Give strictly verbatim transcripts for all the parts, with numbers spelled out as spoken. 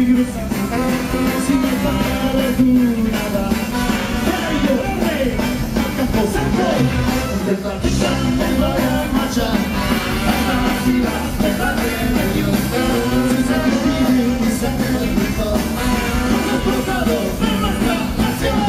si me para tu nada. Hey, yo, hey, campo santo, de partida me voy a marchar. Hasta la ciudad de la rebelión. Si se te pide y se te olvidó, los explotados de nuestra nación.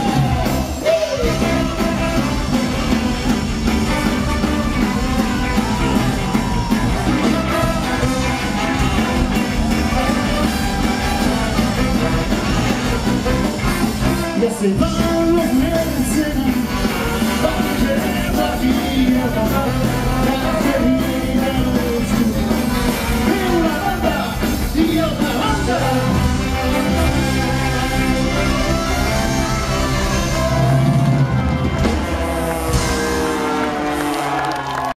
Ya se van los mercenarios, van a quedar aquí a